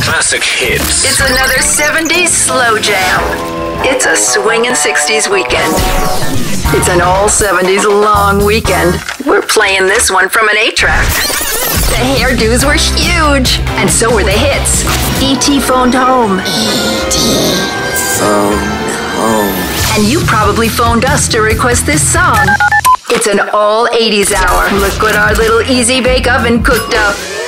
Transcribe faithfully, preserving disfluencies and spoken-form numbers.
classic hits. It's another seventies slow jam. It's a swingin' sixties weekend. It's an all seventies long weekend. We're playing this one from an eight track. The hairdos were huge, and so were the hits. E T phoned home. E T phoned home. And you probably phoned us to request this song. It's an all eighties hour. Look what our little easy bake oven cooked up.